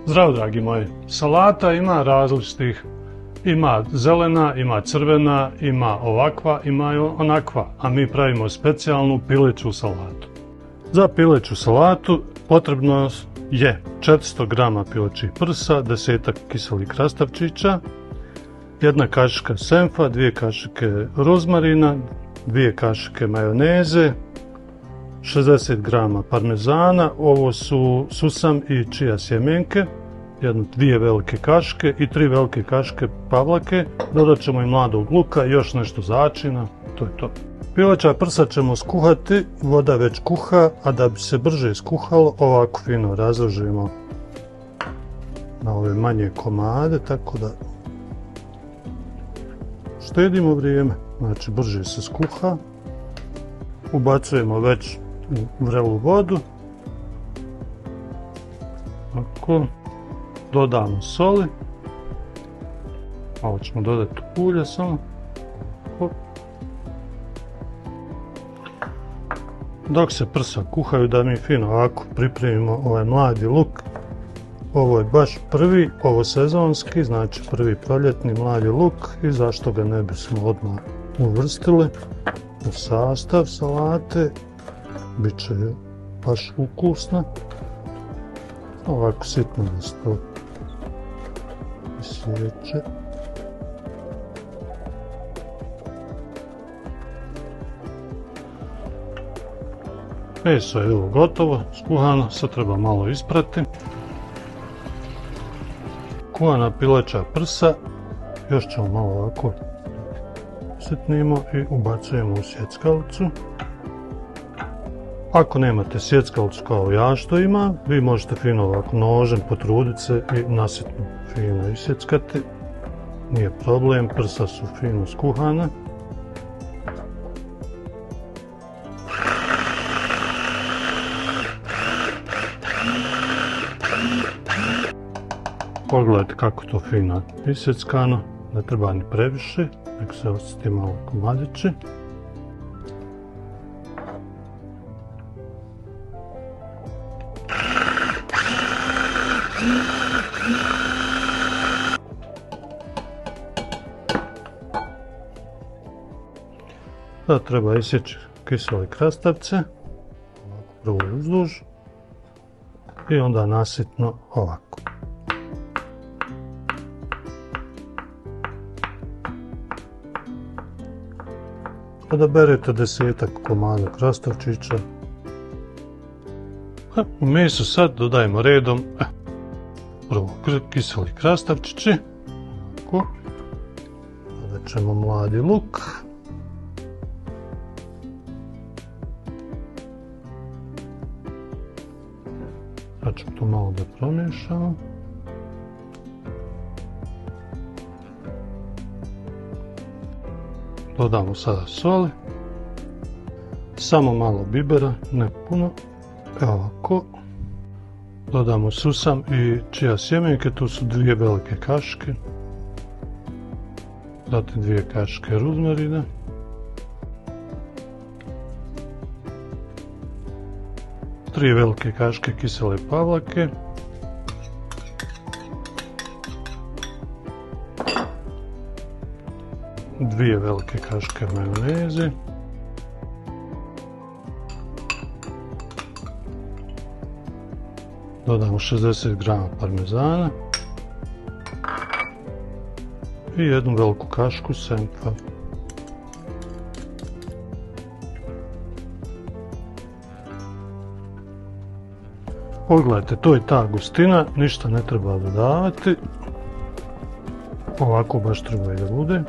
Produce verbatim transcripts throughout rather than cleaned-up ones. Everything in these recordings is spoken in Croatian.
Zdravo dragi moji, salata ima različitih, ima zelena, ima crvena, ima ovakva, ima i onakva, a mi pravimo specijalnu pileću salatu. Za pileću salatu potrebno je četiristo grama pilećih prsa, desetak kiselih krastavčića, jedna kašika senfa, dvije kašike rozmarina, dvije kašike majoneze, šezdeset grama parmezana, ovo su susam i čija sjemenke, jedno dvije velike kašike i tri velike kašike pavlake, dodat ćemo i mladog luka i još nešto začina, to je to. Pileća prsa ćemo skuhati, voda već kuha, a da bi se brže skuhalo ovako fino razložimo na ove manje komade, tako da štedimo vrijeme, znači brže se skuha. Ubacujemo već u vrelu vodu, tako, dodamo soli, malo ćemo dodati ulja samo. Dok se prsa kuhaju da mi fino ovako pripremimo ovaj mladi luk. Ovo je baš prvi, ovo sezonski, znači prvi proljetni mladi luk i zašto ga ne bismo odmah uvrstili u sastav salate. Biće baš ukusno. Ovako sitno da se to isječe. Meso je ovo gotovo, skuhano, sad treba malo isprati. Kuhana pileća prsa, još ćemo malo ovako sitnimo i ubacujemo u sjeckalicu. Ako nemate sjeckalicu kao ja što imam, vi možete fino ovako nožem potruditi se i nasitno fino isjeckati. Nije problem, prsa su fino skuhana. Pogledajte kako to fino isjeckano, ne treba ni previše, nek se osjeti malo komadići. Sada treba isjeći kisele krastavce, prvo uzduž i onda nasitno ovako. Odaberete desetak komada krastavčića. U mesu sad dodajemo redom prvo kiseli krastavčići, ovako. Dodat ćemo mladi luk. Sad ćemo to malo da promiješamo. Dodamo sada soli, samo malo bibera, ne puno, evo ovako. Dodamo susam i čija sjemenke, tu su dvije velike kašike, zatim dvije kašike rozmarina, tri velike kašike kisele pavlake, dvije velike kašike majoneze, dodamo šezdeset grama parmezana i jednu veliku kašku senfa. Pogledajte, to je ta gustina, ništa ne treba dodavati, ovako baš treba i da bude.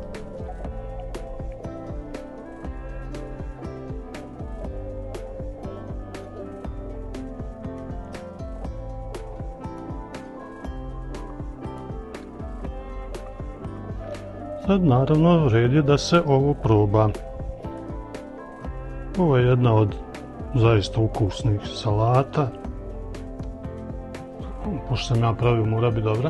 Sad naravno red je da se ovo proba. Ovo je jedna od zaista ukusnih salata. Pošto sam ja pravio, mora biti dobra.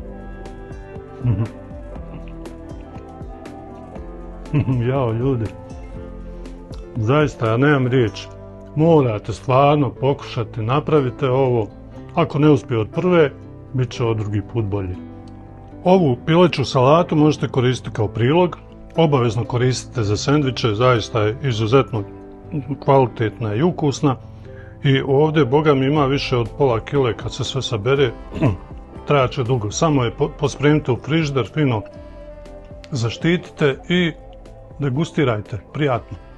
Jao ljudi, zaista ja nemam riječ. Morate stvarno pokušati, napravite ovo. Ako ne uspije od prve, bit će ovo drugi put bolje. Ovu pileću salatu možete koristiti kao prilog, obavezno koristite za sendviče, zaista je izuzetno kvalitetna i ukusna. I ovdje, boga mi, ima više od pola kile kad se sve sabere, trajaće dugo. Samo je pospremite u frižider, fino zaštitite i degustirajte. Prijatno.